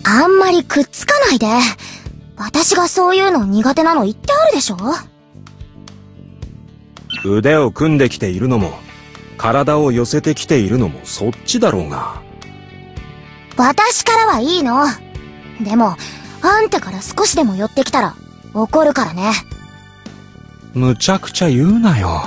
あんまりくっつかないで。私がそういうの苦手なの言ってあるでしょ。 腕を組んできているのも、体を寄せてきているのもそっちだろうが。 私からはいいの。でも、あんたから少しでも寄ってきたら怒るからね。 むちゃくちゃ言うなよ。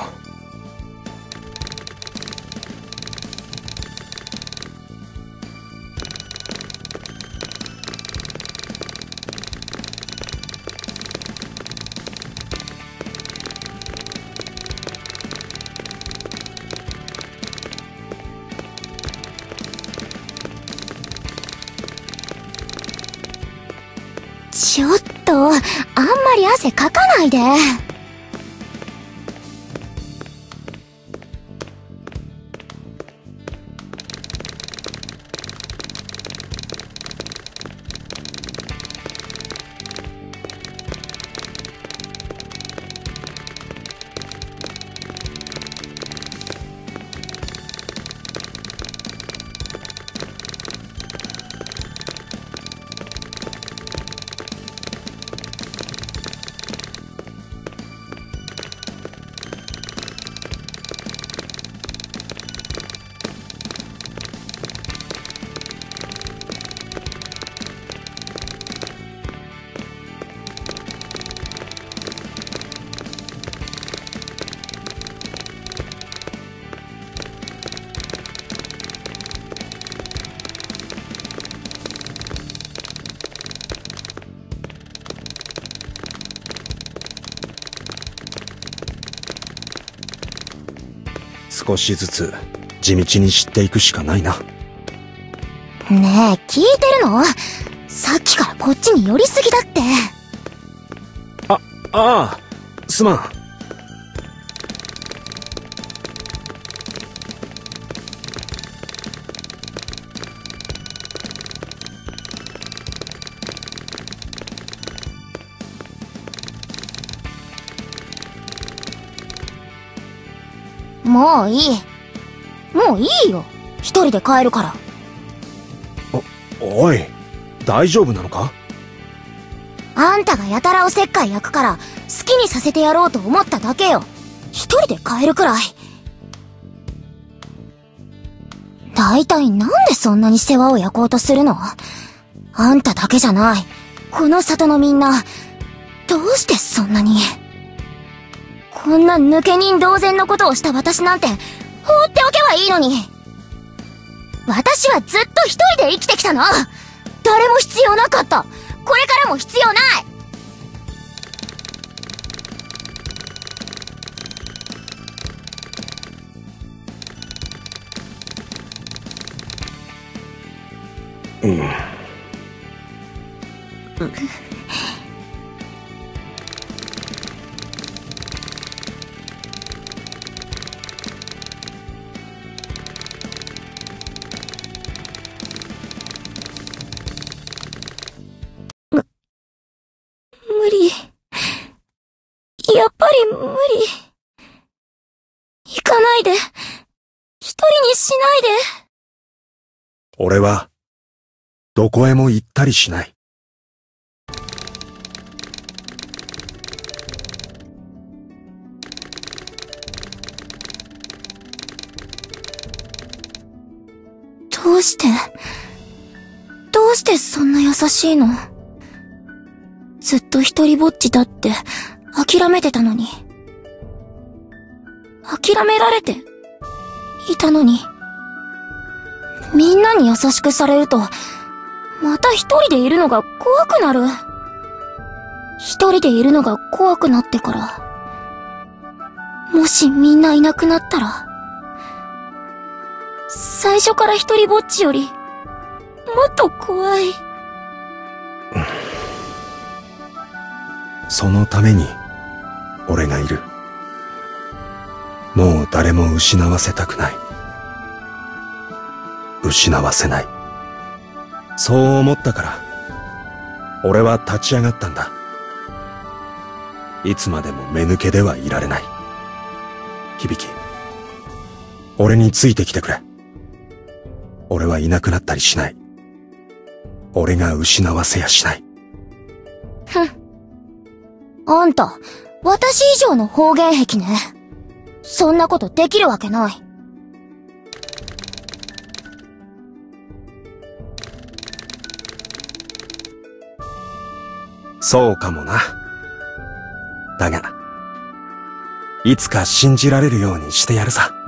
ちょっと、あんまり汗かかないで。 少しずつ地道に知っていくしかないな。 ねえ、聞いてるの？さっきからこっちに寄りすぎだって。 ああ、すまん。 もういい。もういいよ。一人で帰るから。 おい、大丈夫なのか？ あんたがやたらおせっかい焼くから好きにさせてやろうと思っただけよ。一人で帰るくらい。だいたいなんでそんなに世話を焼こうとするの？あんただけじゃない。この里のみんな、どうしてそんなに。こんな抜け人同然のことをした私なんて放っておけばいいのに。私はずっと一人で生きてきたの。誰も必要なかった。これからも必要ない。無理。やっぱり無理。行かないで。一人にしないで。 俺は、どこへも行ったりしない。 どうしてそんな優しいの？ずっと一人ぼっちだって諦めてたのに。諦められていたのに。みんなに優しくされると、また一人でいるのが怖くなる。一人でいるのが怖くなってから、もしみんないなくなったら、最初から一人ぼっちより、もっと怖い。 そのために、俺がいる。もう誰も失わせたくない。失わせない。そう思ったから、俺は立ち上がったんだ。いつまでも目抜けではいられない。響、俺についてきてくれ。俺はいなくなったりしない。 俺が失わせやしない。 ふん。あんた、私以上の方言癖ね。そんなことできるわけない。 そうかもな。だが、いつか信じられるようにしてやるさ。